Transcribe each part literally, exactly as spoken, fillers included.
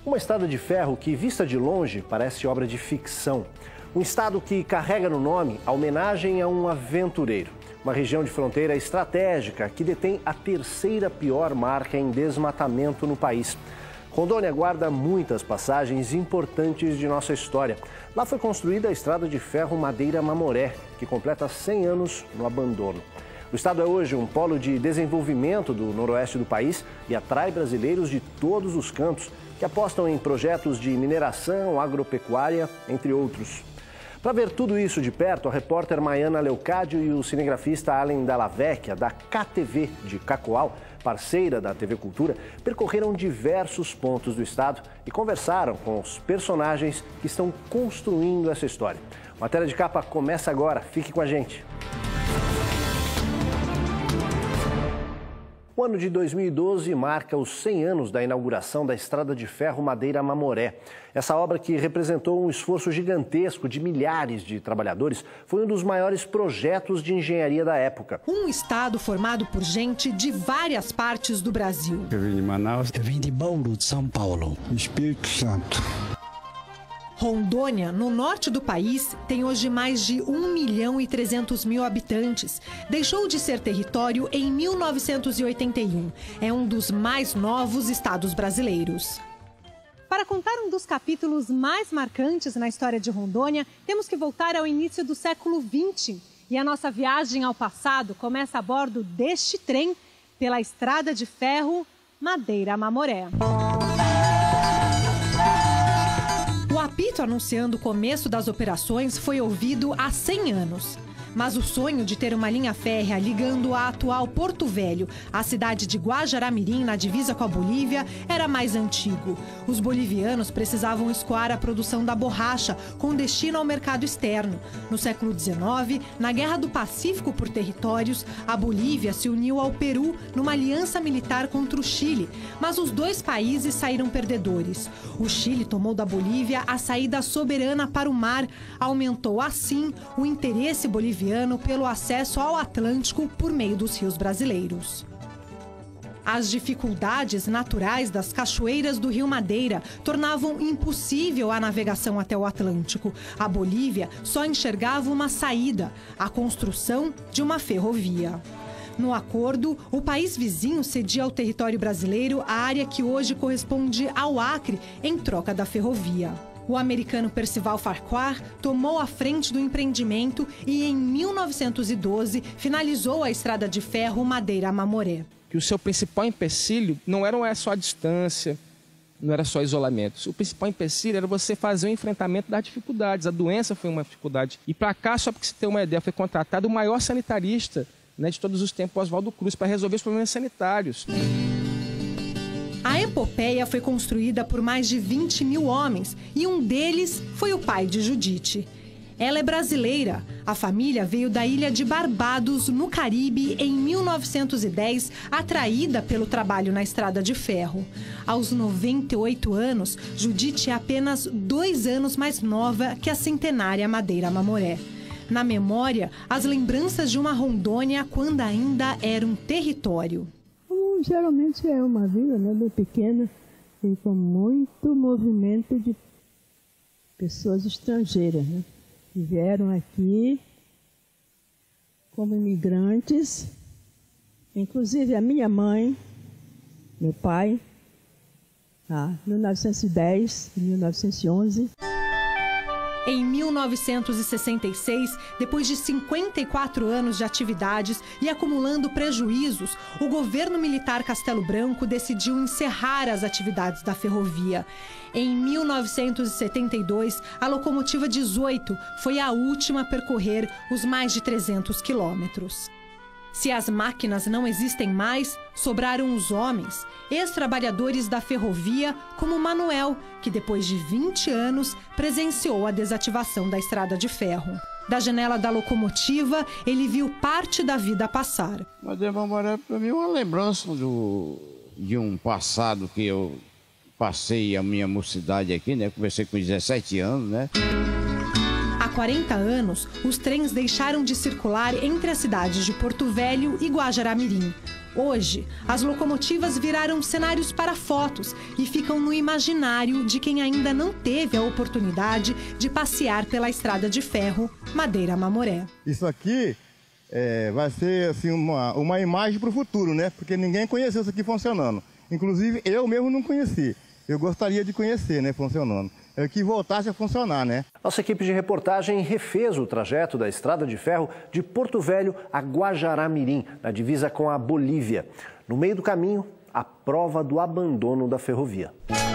Uma estrada de ferro que, vista de longe, parece obra de ficção. Um estado que carrega no nome a homenagem a um aventureiro. Uma região de fronteira estratégica que detém a terceira pior marca em desmatamento no país. Rondônia guarda muitas passagens importantes de nossa história. Lá foi construída a estrada de ferro Madeira-Mamoré, que completa cem anos no abandono. O estado é hoje um polo de desenvolvimento do noroeste do país e atrai brasileiros de todos os cantos que apostam em projetos de mineração, agropecuária, entre outros. Para ver tudo isso de perto, a repórter Maiana Leocádio e o cinegrafista Allen Dalla Vecchia, da K T V de Cacoal, parceira da T V Cultura, percorreram diversos pontos do estado e conversaram com os personagens que estão construindo essa história. A matéria de capa começa agora, fique com a gente. O ano de dois mil e doze marca os cem anos da inauguração da Estrada de Ferro Madeira-Mamoré. Essa obra, que representou um esforço gigantesco de milhares de trabalhadores, foi um dos maiores projetos de engenharia da época. Um estado formado por gente de várias partes do Brasil. Eu vim de Manaus. Eu vim de Bauru, de São Paulo. Espírito Santo. Rondônia, no norte do país, tem hoje mais de um milhão e trezentos mil habitantes. Deixou de ser território em mil novecentos e oitenta e um. É um dos mais novos estados brasileiros. Para contar um dos capítulos mais marcantes na história de Rondônia, temos que voltar ao início do século vinte. E a nossa viagem ao passado começa a bordo deste trem pela Estrada de Ferro Madeira-Mamoré. O apito anunciando o começo das operações foi ouvido há cem anos. Mas o sonho de ter uma linha férrea ligando a atual Porto Velho à cidade de Guajará-Mirim, na divisa com a Bolívia, era mais antigo. Os bolivianos precisavam escoar a produção da borracha com destino ao mercado externo. No século dezenove, na Guerra do Pacífico por territórios, a Bolívia se uniu ao Peru numa aliança militar contra o Chile, mas os dois países saíram perdedores. O Chile tomou da Bolívia a saída soberana para o mar, aumentou assim o interesse boliviano pelo acesso ao Atlântico por meio dos rios brasileiros. As dificuldades naturais das cachoeiras do Rio Madeira tornavam impossível a navegação até o Atlântico. A Bolívia só enxergava uma saída: a construção de uma ferrovia. No acordo, o país vizinho cedia ao território brasileiro a área que hoje corresponde ao Acre em troca da ferrovia. O americano Percival Farquhar tomou a frente do empreendimento e, em mil novecentos e doze, finalizou a estrada de ferro Madeira-Mamoré. Que o seu principal empecilho não era só a distância, não era só isolamento. O principal empecilho era você fazer o enfrentamento das dificuldades. A doença foi uma dificuldade. E para cá, só para você ter uma ideia, foi contratado o maior sanitarista, né, de todos os tempos, Oswaldo Cruz, para resolver os problemas sanitários. A epopeia foi construída por mais de vinte mil homens e um deles foi o pai de Judite. Ela é brasileira. A família veio da ilha de Barbados, no Caribe, em mil novecentos e dez, atraída pelo trabalho na estrada de ferro. Aos noventa e oito anos, Judite é apenas dois anos mais nova que a centenária Madeira-Mamoré. Na memória, as lembranças de uma Rondônia quando ainda era um território. Geralmente é uma vila, né, bem pequena e com muito movimento de pessoas estrangeiras, né, que vieram aqui como imigrantes, inclusive a minha mãe, meu pai, tá, mil novecentos e dez, mil novecentos e onze. Em mil novecentos e sessenta e seis, depois de cinquenta e quatro anos de atividades e acumulando prejuízos, o governo militar Castelo Branco decidiu encerrar as atividades da ferrovia. Em mil novecentos e setenta e dois, a locomotiva dezoito foi a última a percorrer os mais de trezentos quilômetros. Se as máquinas não existem mais, sobraram os homens, ex-trabalhadores da ferrovia, como Manuel, que depois de vinte anos presenciou a desativação da estrada de ferro. Da janela da locomotiva, ele viu parte da vida passar. Madeira-Mamoré, para mim, é uma lembrança do, de um passado que eu passei a minha mocidade aqui, né? Comecei com dezessete anos, né? Há quarenta anos, os trens deixaram de circular entre as cidades de Porto Velho e Guajará-Mirim. Hoje, as locomotivas viraram cenários para fotos e ficam no imaginário de quem ainda não teve a oportunidade de passear pela estrada de ferro Madeira-Mamoré. Isso aqui é, vai ser assim, uma, uma imagem para o futuro, né? Porque ninguém conheceu isso aqui funcionando. Inclusive, eu mesmo não conheci. Eu gostaria de conhecer, né, funcionando. É que voltasse a funcionar, né? Nossa equipe de reportagem refez o trajeto da estrada de ferro de Porto Velho a Guajará-Mirim, na divisa com a Bolívia. No meio do caminho, a prova do abandono da ferrovia.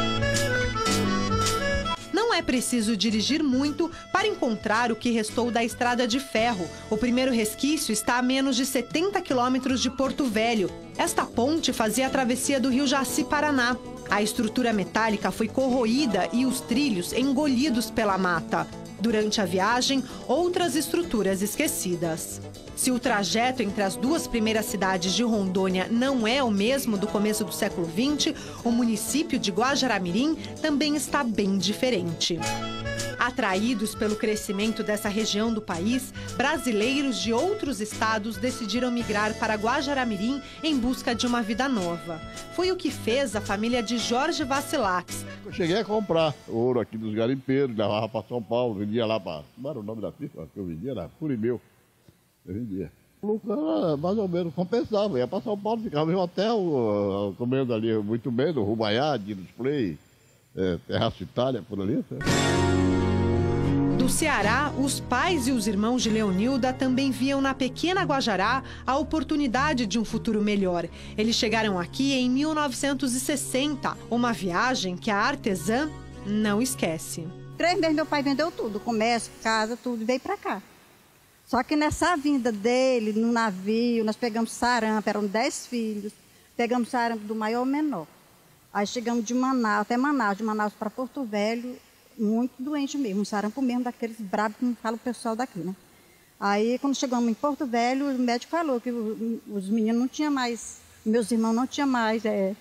Não é preciso dirigir muito para encontrar o que restou da estrada de ferro. O primeiro resquício está a menos de setenta quilômetros de Porto Velho. Esta ponte fazia a travessia do rio Jaci-Paraná. A estrutura metálica foi corroída e os trilhos engolidos pela mata. Durante a viagem, outras estruturas esquecidas. Se o trajeto entre as duas primeiras cidades de Rondônia não é o mesmo do começo do século vinte, o município de Guajará-Mirim também está bem diferente. Atraídos pelo crescimento dessa região do país, brasileiros de outros estados decidiram migrar para Guajará-Mirim em busca de uma vida nova. Foi o que fez a família de Jorge Vacilax. Eu cheguei a comprar ouro aqui dos garimpeiros, levava para São Paulo, vendia lá para... Como era o nome da pista que eu vendia? Era Furimeu. Eu vendia. O lucro era mais ou menos, compensava. Ia para São Paulo, ficava em hotel, comendo ali muito bem, no Rubaiá, de Display, é, Terraço Itália, por ali. Né? Do Ceará, os pais e os irmãos de Leonilda também viam na pequena Guajará a oportunidade de um futuro melhor. Eles chegaram aqui em mil novecentos e sessenta, uma viagem que a artesã não esquece. Três meses meu pai vendeu tudo, comércio, casa, tudo, e veio para cá. Só que nessa vinda dele, no navio, nós pegamos sarampo, eram dez filhos, pegamos sarampo do maior ao menor. Aí chegamos de Manaus, até Manaus, de Manaus para Porto Velho, muito doente mesmo, um sarampo mesmo daqueles bravos, como fala o pessoal daqui, né? Aí, quando chegamos em Porto Velho, o médico falou que os meninos não tinham mais, meus irmãos não tinham mais, é...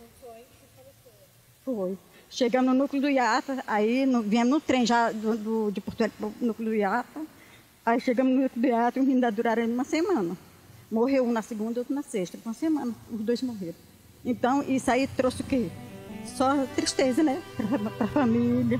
Foi. Chegamos no núcleo do Iata, aí no, viemos no trem já do, do, de Porto Velho para o núcleo do Iata. Aí chegamos no núcleo do Iata e os meninos ainda duraram uma semana. Morreu um na segunda e outro na sexta. Uma semana, os dois morreram. Então, isso aí trouxe o quê? Só tristeza, né? Para a família.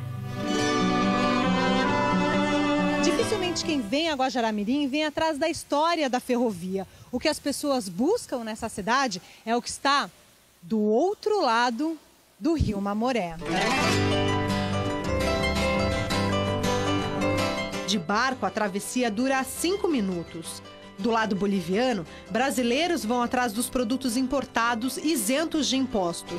Dificilmente quem vem a Guajará-Mirim vem atrás da história da ferrovia. O que as pessoas buscam nessa cidade é o que está do outro lado do rio Mamoré. De barco, a travessia dura cinco minutos. Do lado boliviano, brasileiros vão atrás dos produtos importados isentos de impostos.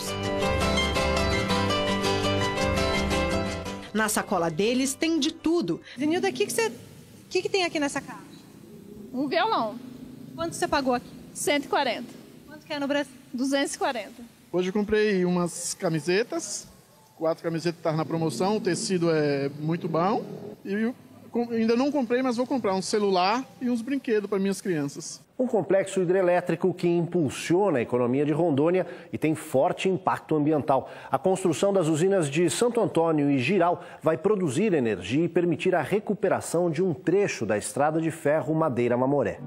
Na sacola deles tem de tudo. Zenilda, o que, que, você... que, que tem aqui nessa caixa? Um violão. Quanto você pagou aqui? cento e quarenta. Quanto que é no Brasil? duzentos e quarenta. Hoje eu comprei umas camisetas. Quatro camisetas estavam na promoção. O tecido é muito bom. E eu ainda não comprei, mas vou comprar um celular e uns brinquedos para minhas crianças. Um complexo hidrelétrico que impulsiona a economia de Rondônia e tem forte impacto ambiental. A construção das usinas de Santo Antônio e Jirau vai produzir energia e permitir a recuperação de um trecho da estrada de ferro Madeira-Mamoré.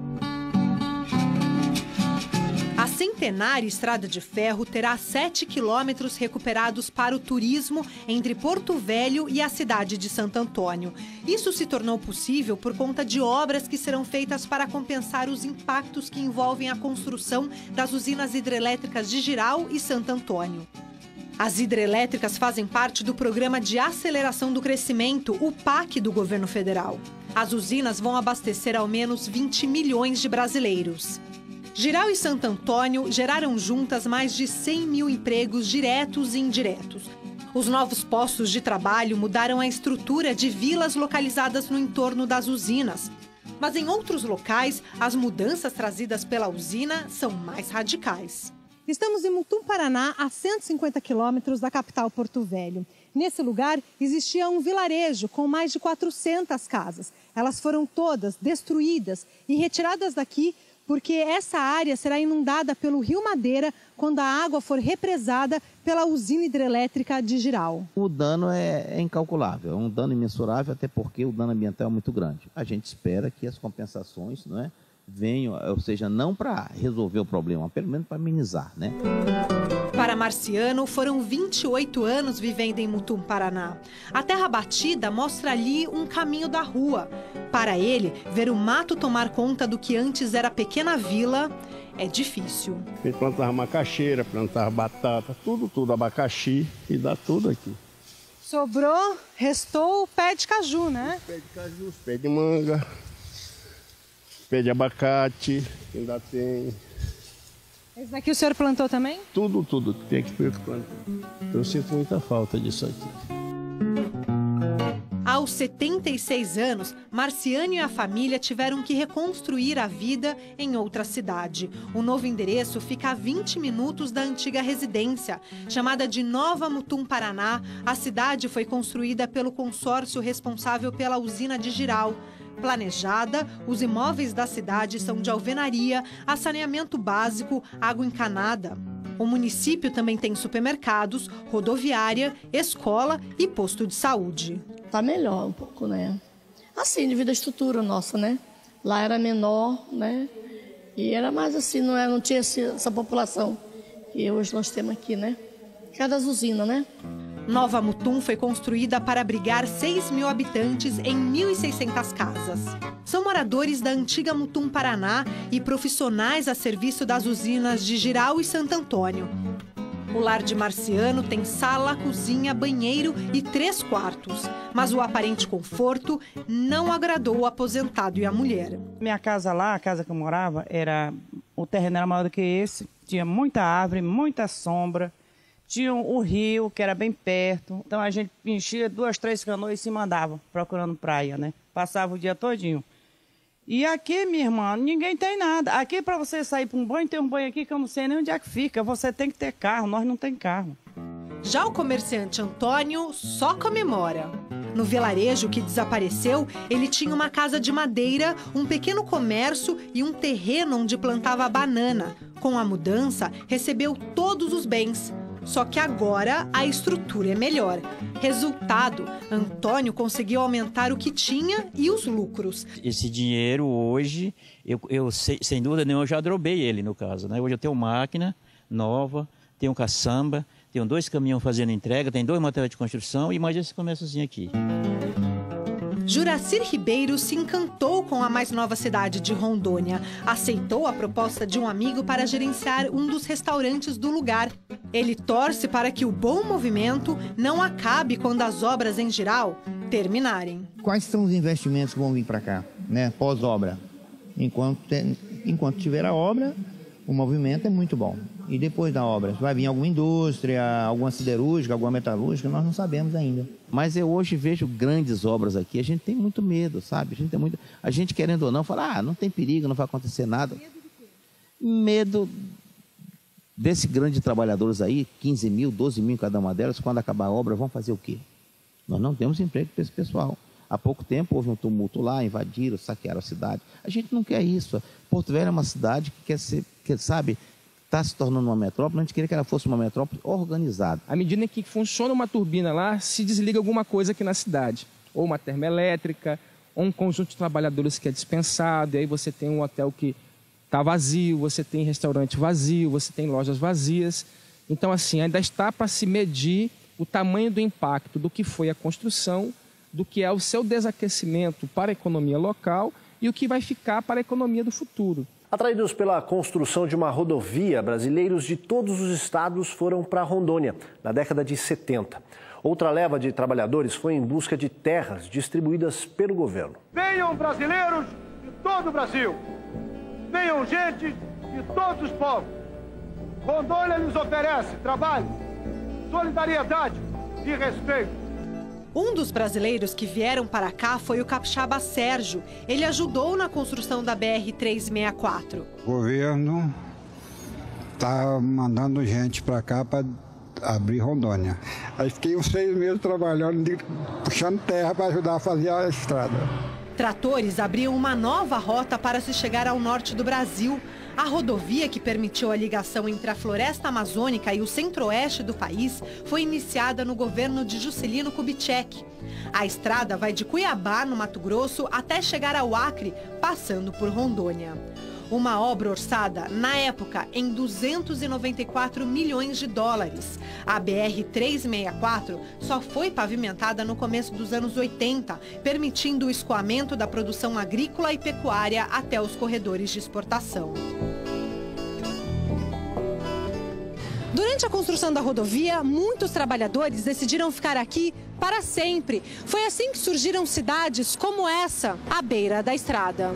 A centenária estrada de ferro terá sete quilômetros recuperados para o turismo entre Porto Velho e a cidade de Santo Antônio. Isso se tornou possível por conta de obras que serão feitas para compensar os impactos que envolvem a construção das usinas hidrelétricas de Jirau e Santo Antônio. As hidrelétricas fazem parte do Programa de Aceleração do Crescimento, o P A C, do governo federal. As usinas vão abastecer ao menos vinte milhões de brasileiros. Jirau e Santo Antônio geraram juntas mais de cem mil empregos diretos e indiretos. Os novos postos de trabalho mudaram a estrutura de vilas localizadas no entorno das usinas. Mas em outros locais, as mudanças trazidas pela usina são mais radicais. Estamos em Mutum, Paraná, a cento e cinquenta quilômetros da capital Porto Velho. Nesse lugar existia um vilarejo com mais de quatrocentas casas. Elas foram todas destruídas e retiradas daqui porque essa área será inundada pelo rio Madeira quando a água for represada pela usina hidrelétrica de Jirau. O dano é, é incalculável, é um dano imensurável, até porque o dano ambiental é muito grande. A gente espera que as compensações, não é, venham, ou seja, não para resolver o problema, pelo menos para amenizar, né? Para Marciano, foram vinte e oito anos vivendo em Mutum, Paraná. A terra batida mostra ali um caminho da rua. Para ele, ver o mato tomar conta do que antes era pequena vila é difícil. A gente plantava macaxeira, plantava batata, tudo, tudo, abacaxi e dá tudo aqui. Sobrou, restou o pé de caju, né? Pé de caju, pé de manga, pé de abacate, ainda tem. Esse daqui o senhor plantou também? Tudo, tudo. Tem que plantar. Eu sinto muita falta disso aqui. Aos setenta e seis anos, Marciano e a família tiveram que reconstruir a vida em outra cidade. O novo endereço fica a vinte minutos da antiga residência. Chamada de Nova Mutum, Paraná, a cidade foi construída pelo consórcio responsável pela usina de Jirau. Planejada, os imóveis da cidade são de alvenaria, a saneamento básico, água encanada. O município também tem supermercados, rodoviária, escola e posto de saúde. Tá melhor um pouco, né? Assim, devido à estrutura nossa, né? Lá era menor, né? E era mais assim, não, é, não tinha essa população que hoje nós temos aqui, né? Cada usina, né? Nova Mutum foi construída para abrigar seis mil habitantes em mil e seiscentas casas. São moradores da antiga Mutum, Paraná e profissionais a serviço das usinas de Jirau e Santo Antônio. O lar de Marciano tem sala, cozinha, banheiro e três quartos. Mas o aparente conforto não agradou o aposentado e a mulher. Minha casa lá, a casa que eu morava, era, o terreno era maior do que esse. Tinha muita árvore, muita sombra. Tinha o rio, que era bem perto. Então a gente enchia duas, três canoas e se mandava procurando praia, né? Passava o dia todinho. E aqui, minha irmã, ninguém tem nada. Aqui, para você sair para um banho, tem um banho aqui que eu não sei nem onde é que fica. Você tem que ter carro, nós não tem carro. Já o comerciante Antônio só comemora. No vilarejo que desapareceu, ele tinha uma casa de madeira, um pequeno comércio e um terreno onde plantava banana. Com a mudança, recebeu todos os bens. Só que agora a estrutura é melhor. Resultado, Antônio conseguiu aumentar o que tinha e os lucros. Esse dinheiro hoje, eu, eu sem dúvida nenhuma, eu já drobei ele no caso, né? Hoje eu tenho máquina nova, tenho caçamba, tenho dois caminhões fazendo entrega, tem dois materiais de construção e mais esse comérciozinho aqui. Juracir Ribeiro se encantou com a mais nova cidade de Rondônia. Aceitou a proposta de um amigo para gerenciar um dos restaurantes do lugar. Ele torce para que o bom movimento não acabe quando as obras em Jirau terminarem. Quais são os investimentos que vão vir para cá, né? Pós-obra? Enquanto, tem, enquanto tiver a obra, o movimento é muito bom. E depois da obra, vai vir alguma indústria, alguma siderúrgica, alguma metalúrgica, nós não sabemos ainda. Mas eu hoje vejo grandes obras aqui, a gente tem muito medo, sabe? A gente tem muito, a gente querendo ou não, fala, ah, não tem perigo, não vai acontecer nada. Medo do quê? Medo desse grande de trabalhadores aí, quinze mil, doze mil em cada uma delas, quando acabar a obra, vão fazer o quê? Nós não temos emprego para esse pessoal. Há pouco tempo houve um tumulto lá, invadiram, saquearam a cidade. A gente não quer isso. Porto Velho é uma cidade que quer ser, que, sabe, está se tornando uma metrópole, a gente queria que ela fosse uma metrópole organizada. À medida que funciona uma turbina lá, se desliga alguma coisa aqui na cidade. Ou uma termoelétrica, ou um conjunto de trabalhadores que é dispensado, e aí você tem um hotel que está vazio, você tem restaurante vazio, você tem lojas vazias. Então, assim, ainda está para se medir o tamanho do impacto do que foi a construção, do que é o seu desaquecimento para a economia local e o que vai ficar para a economia do futuro. Atraídos pela construção de uma rodovia, brasileiros de todos os estados foram para Rondônia, na década de setenta. Outra leva de trabalhadores foi em busca de terras distribuídas pelo governo. Venham brasileiros de todo o Brasil, venham gente de todos os povos. Rondônia lhes oferece trabalho, solidariedade e respeito. Um dos brasileiros que vieram para cá foi o capixaba Sérgio. Ele ajudou na construção da B R trezentos e sessenta e quatro. O governo está mandando gente para cá para abrir Rondônia. Aí fiquei uns seis meses trabalhando, puxando terra para ajudar a fazer a estrada. Tratores abriam uma nova rota para se chegar ao norte do Brasil. A rodovia que permitiu a ligação entre a floresta amazônica e o centro-oeste do país foi iniciada no governo de Juscelino Kubitschek. A estrada vai de Cuiabá, no Mato Grosso, até chegar ao Acre, passando por Rondônia. Uma obra orçada, na época, em duzentos e noventa e quatro milhões de dólares. A B R trezentos e sessenta e quatro só foi pavimentada no começo dos anos oitenta, permitindo o escoamento da produção agrícola e pecuária até os corredores de exportação. Durante a construção da rodovia, muitos trabalhadores decidiram ficar aqui para sempre. Foi assim que surgiram cidades como essa, à beira da estrada.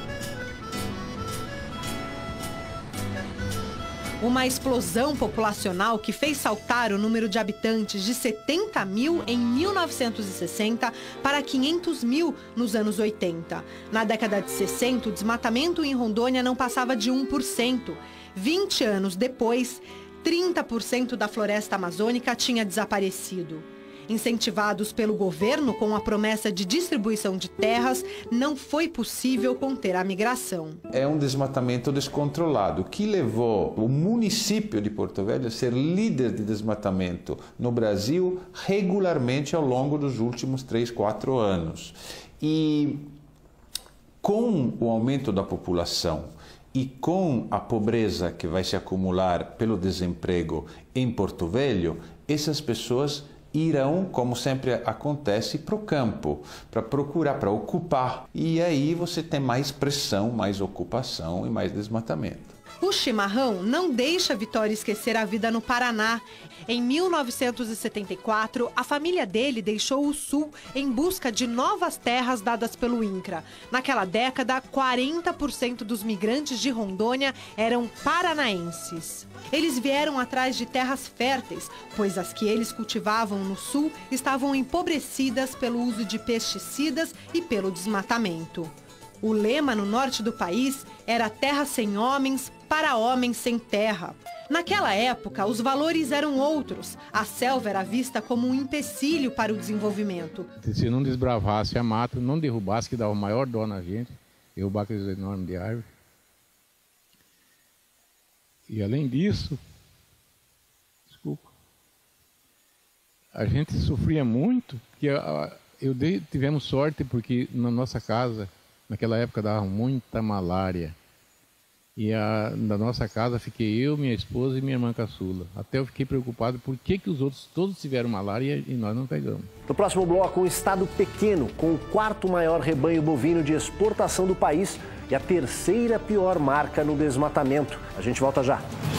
Uma explosão populacional que fez saltar o número de habitantes de setenta mil em mil novecentos e sessenta para quinhentos mil nos anos oitenta. Na década de sessenta, o desmatamento em Rondônia não passava de um por cento. vinte anos depois, trinta por cento da floresta amazônica tinha desaparecido. Incentivados pelo governo com a promessa de distribuição de terras, não foi possível conter a migração. É um desmatamento descontrolado que levou o município de Porto Velho a ser líder de desmatamento no Brasil regularmente ao longo dos últimos três, quatro anos. E com o aumento da população e com a pobreza que vai se acumular pelo desemprego em Porto Velho, essas pessoas irão, como sempre acontece, para o campo, para procurar, para ocupar. E aí você tem mais pressão, mais ocupação e mais desmatamento. O chimarrão não deixa Vitório esquecer a vida no Paraná. Em mil novecentos e setenta e quatro, a família dele deixou o sul em busca de novas terras dadas pelo INCRA. Naquela década, quarenta por cento dos migrantes de Rondônia eram paranaenses. Eles vieram atrás de terras férteis, pois as que eles cultivavam no sul estavam empobrecidas pelo uso de pesticidas e pelo desmatamento. O lema no norte do país era terra sem homens para homens sem terra. Naquela época, os valores eram outros. A selva era vista como um empecilho para o desenvolvimento. Se não desbravasse a mata, não derrubasse, que dava o maior dó na gente, derrubar aqueles enormes de árvore. E além disso, desculpa, a gente sofria muito, porque eu dei, tivemos sorte porque na nossa casa, naquela época dava muita malária. E a, na nossa casa fiquei eu, minha esposa e minha irmã caçula. Até eu fiquei preocupado por que, que os outros todos tiveram malária e nós não pegamos. No próximo bloco, um estado pequeno, com o quarto maior rebanho bovino de exportação do país e a terceira pior marca no desmatamento. A gente volta já.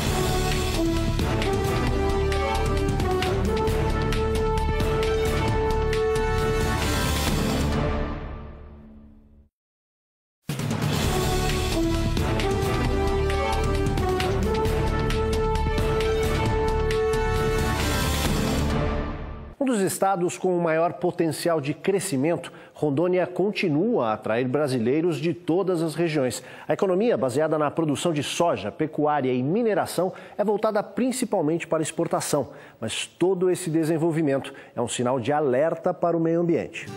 Um dos estados com o maior potencial de crescimento, Rondônia continua a atrair brasileiros de todas as regiões. A economia, baseada na produção de soja, pecuária e mineração, é voltada principalmente para exportação. Mas todo esse desenvolvimento é um sinal de alerta para o meio ambiente.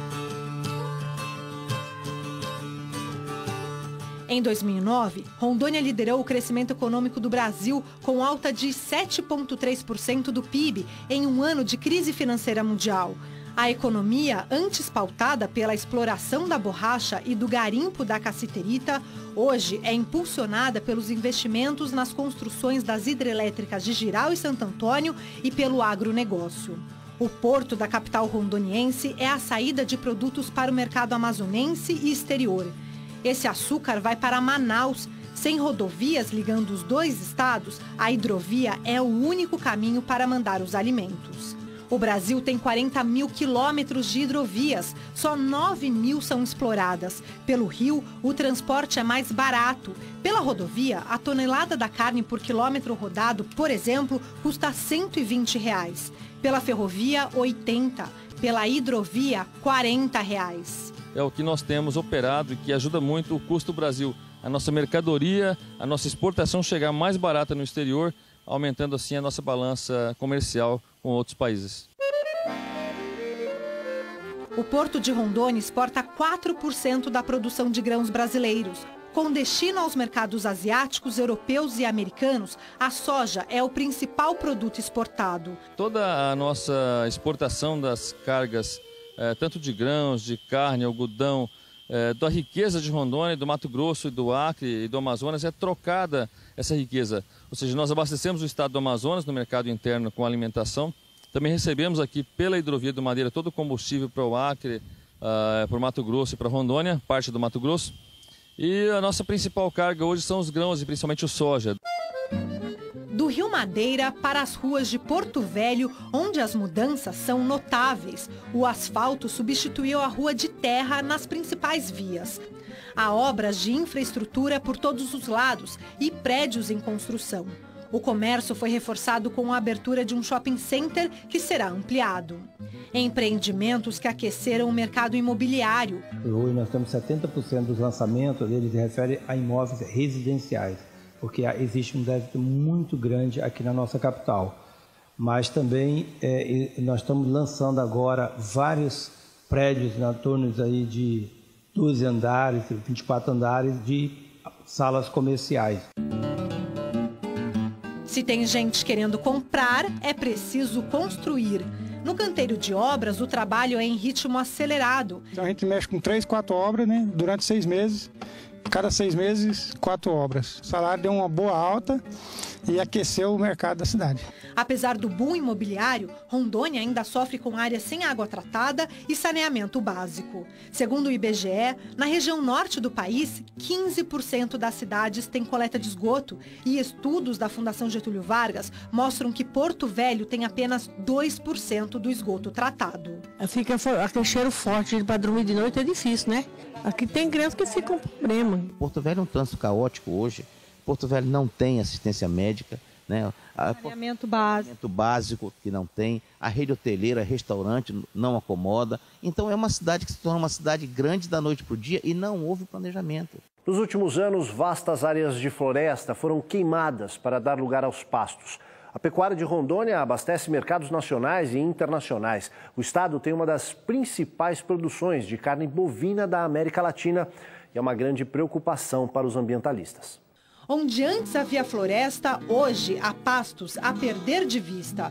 Em dois mil e nove, Rondônia liderou o crescimento econômico do Brasil com alta de sete vírgula três por cento do P I B em um ano de crise financeira mundial. A economia, antes pautada pela exploração da borracha e do garimpo da cassiterita, hoje é impulsionada pelos investimentos nas construções das hidrelétricas de Jirau e Santo Antônio e pelo agronegócio. O porto da capital rondoniense é a saída de produtos para o mercado amazonense e exterior. Esse açúcar vai para Manaus. Sem rodovias ligando os dois estados, a hidrovia é o único caminho para mandar os alimentos. O Brasil tem quarenta mil quilômetros de hidrovias, só nove mil são exploradas. Pelo rio, o transporte é mais barato. Pela rodovia, a tonelada da carne por quilômetro rodado, por exemplo, custa cento e vinte reais. Pela ferrovia, oitenta. Pela hidrovia, quarenta reais. É o que nós temos operado e que ajuda muito o custo do Brasil. A nossa mercadoria, a nossa exportação chegar mais barata no exterior, aumentando assim a nossa balança comercial com outros países. O Porto de Rondônia exporta quatro por cento da produção de grãos brasileiros. Com destino aos mercados asiáticos, europeus e americanos, a soja é o principal produto exportado. Toda a nossa exportação das cargas, eh, tanto de grãos, de carne, algodão, eh, da riqueza de Rondônia, do Mato Grosso, do Acre e do Amazonas, é trocada essa riqueza. Ou seja, nós abastecemos o estado do Amazonas no mercado interno com alimentação. Também recebemos aqui pela hidrovia do Madeira todo o combustível para o Acre, uh, para o Mato Grosso e para Rondônia, parte do Mato Grosso. E a nossa principal carga hoje são os grãos e principalmente o soja. Do Rio Madeira para as ruas de Porto Velho, onde as mudanças são notáveis. O asfalto substituiu a rua de terra nas principais vias. Há obras de infraestrutura por todos os lados e prédios em construção. O comércio foi reforçado com a abertura de um shopping center que será ampliado. Empreendimentos que aqueceram o mercado imobiliário. Hoje nós temos setenta por cento dos lançamentos deles se refere a imóveis residenciais, porque existe um déficit muito grande aqui na nossa capital. Mas também é, nós estamos lançando agora vários prédios na torno aí de doze andares, vinte e quatro andares de salas comerciais. Se tem gente querendo comprar, é preciso construir. No canteiro de obras, o trabalho é em ritmo acelerado. Então a gente mexe com três, quatro obras, né? Durante seis meses. Cada seis meses, quatro obras. O salário deu uma boa alta e aqueceu o mercado da cidade. Apesar do boom imobiliário, Rondônia ainda sofre com áreas sem água tratada e saneamento básico. Segundo o I B G E, na região norte do país, quinze por cento das cidades têm coleta de esgoto e estudos da Fundação Getúlio Vargas mostram que Porto Velho tem apenas dois por cento do esgoto tratado. Fica aquele cheiro forte para dormir de noite, é difícil, né? Aqui tem crianças que ficam com problema. Porto Velho é um trânsito caótico hoje. Porto Velho não tem assistência médica, né? Saneamento básico. Saneamento básico que não tem. A rede hoteleira, restaurante não acomoda. Então é uma cidade que se torna uma cidade grande da noite para o dia e não houve planejamento. Nos últimos anos, vastas áreas de floresta foram queimadas para dar lugar aos pastos. A pecuária de Rondônia abastece mercados nacionais e internacionais. O estado tem uma das principais produções de carne bovina da América Latina e é uma grande preocupação para os ambientalistas. Onde antes havia floresta, hoje há pastos a perder de vista.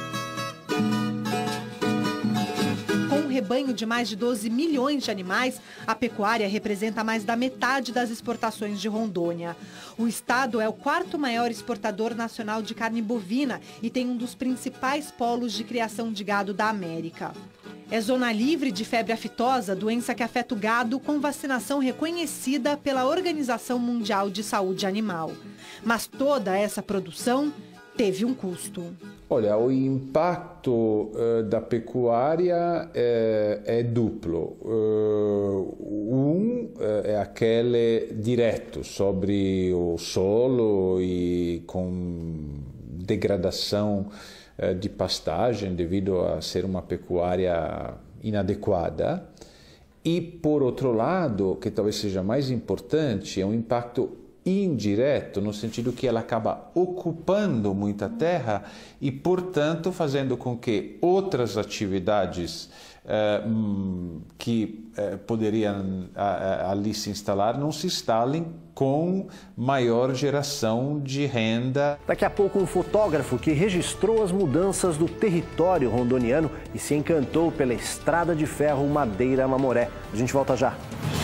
Com um rebanho de mais de doze milhões de animais, a pecuária representa mais da metade das exportações de Rondônia. O estado é o quarto maior exportador nacional de carne bovina e tem um dos principais polos de criação de gado da América. É zona livre de febre aftosa, doença que afeta o gado, com vacinação reconhecida pela Organização Mundial de Saúde Animal. Mas toda essa produção teve um custo. Olha, o impacto uh, da pecuária é, é duplo. Uh, um uh, é aquele direto sobre o solo e com degradação uh, de pastagem devido a ser uma pecuária inadequada. E, por outro lado, que talvez seja mais importante, é um impacto indireto, no sentido que ela acaba ocupando muita terra e, portanto, fazendo com que outras atividades eh, que eh, poderiam a, a, ali se instalar não se instalem com maior geração de renda. Daqui a pouco, um fotógrafo que registrou as mudanças do território rondoniano e se encantou pela estrada de ferro Madeira-Mamoré. A gente volta já.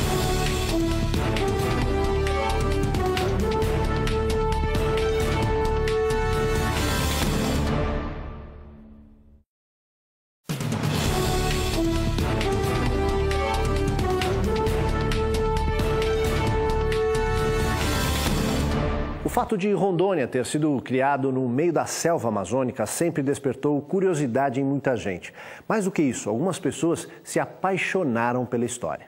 O fato de Rondônia ter sido criado no meio da selva amazônica sempre despertou curiosidade em muita gente. Mais do que isso, algumas pessoas se apaixonaram pela história.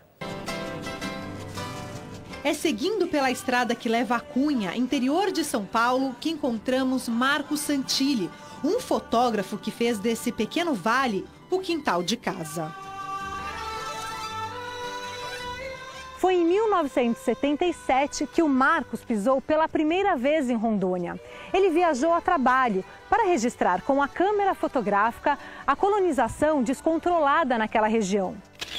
É seguindo pela estrada que leva a Cunha, interior de São Paulo, que encontramos Marco Santilli, um fotógrafo que fez desse pequeno vale o quintal de casa. Foi em mil novecentos e setenta e sete que o Marcos pisou pela primeira vez em Rondônia. Ele viajou a trabalho para registrar com a câmera fotográfica a colonização descontrolada naquela região.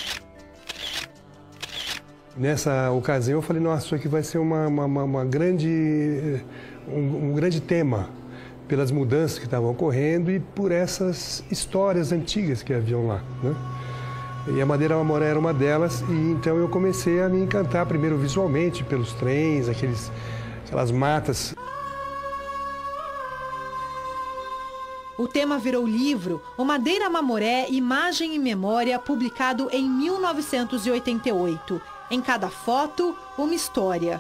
Nessa ocasião eu falei, nossa, isso aqui vai ser uma, uma, uma grande, um, um grande tema pelas mudanças que estavam ocorrendo e por essas histórias antigas que haviam lá, né? E a Madeira Mamoré era uma delas, e então eu comecei a me encantar, primeiro visualmente, pelos trens, aqueles, aquelas matas. O tema virou livro, O Madeira Mamoré, Imagem e Memória, publicado em mil novecentos e oitenta e oito. Em cada foto, uma história.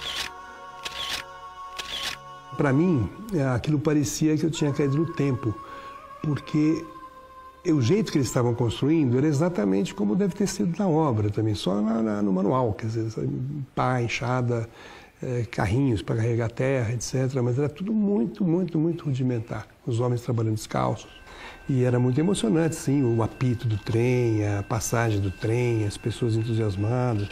Para mim, aquilo parecia que eu tinha caído no tempo, porque o jeito que eles estavam construindo era exatamente como deve ter sido na obra também, só na, na, no manual, quer dizer, pá, enxada, é, carrinhos para carregar terra, etcétera. Mas era tudo muito, muito, muito rudimentar. Os homens trabalhando descalços. E era muito emocionante, sim, o apito do trem, a passagem do trem, as pessoas entusiasmadas.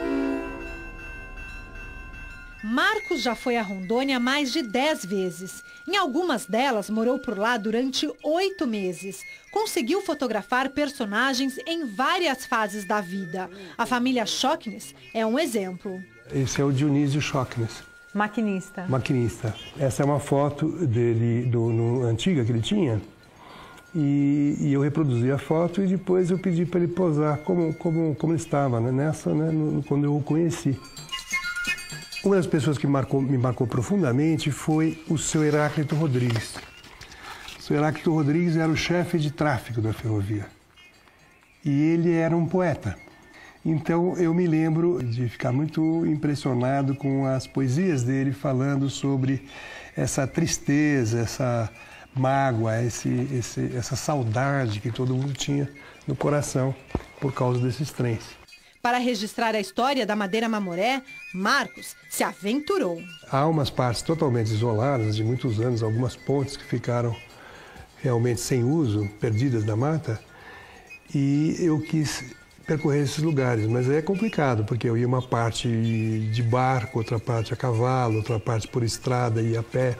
Marcos já foi a Rondônia mais de dez vezes. Em algumas delas, morou por lá durante oito meses. Conseguiu fotografar personagens em várias fases da vida. A família Schocknes é um exemplo. Esse é o Dionísio Schocknes. Maquinista. Maquinista. Essa é uma foto dele, do, no, antiga que ele tinha. E, e eu reproduzi a foto e depois eu pedi para ele posar como, como, como ele estava, né? Nessa, né? No, quando eu o conheci. Uma das pessoas que marcou, me marcou profundamente foi o seu Heráclito Rodrigues. O seu Heráclito Rodrigues era o chefe de tráfego da ferrovia. E ele era um poeta. Então eu me lembro de ficar muito impressionado com as poesias dele falando sobre essa tristeza, essa mágoa, esse, esse, essa saudade que todo mundo tinha no coração por causa desses trens. Para registrar a história da Madeira Mamoré, Marcos se aventurou. Há umas partes totalmente isoladas de muitos anos, algumas pontes que ficaram realmente sem uso, perdidas na mata, e eu quis percorrer esses lugares, mas é complicado, porque eu ia uma parte de barco, outra parte a cavalo, outra parte por estrada e a pé.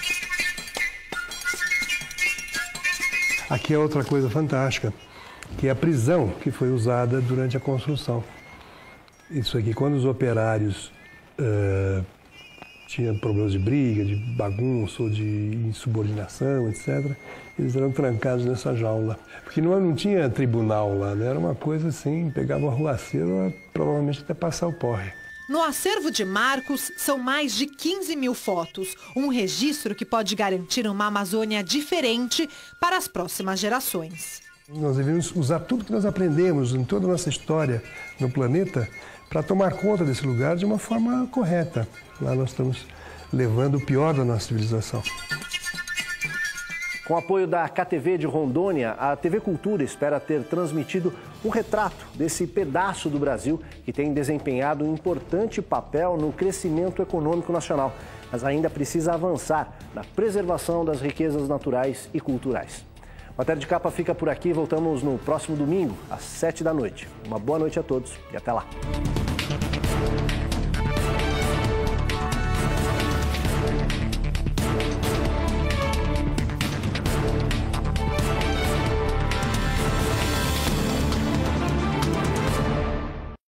Aqui é outra coisa fantástica, que é a prisão que foi usada durante a construção. Isso aqui, quando os operários uh, tinham problemas de briga, de bagunça ou de insubordinação, etcétera, eles eram trancados nessa jaula. Porque não, não tinha tribunal lá, né? Era uma coisa assim, pegava o arruaceiro, provavelmente até passar o porre. No acervo de Marcos, são mais de quinze mil fotos, um registro que pode garantir uma Amazônia diferente para as próximas gerações. Nós devemos usar tudo que nós aprendemos em toda a nossa história no planeta para tomar conta desse lugar de uma forma correta. Lá nós estamos levando o pior da nossa civilização. Com o apoio da K T V de Rondônia, a T V Cultura espera ter transmitido um retrato desse pedaço do Brasil que tem desempenhado um importante papel no crescimento econômico nacional, mas ainda precisa avançar na preservação das riquezas naturais e culturais. Matéria de Capa fica por aqui, voltamos no próximo domingo, às sete da noite. Uma boa noite a todos e até lá.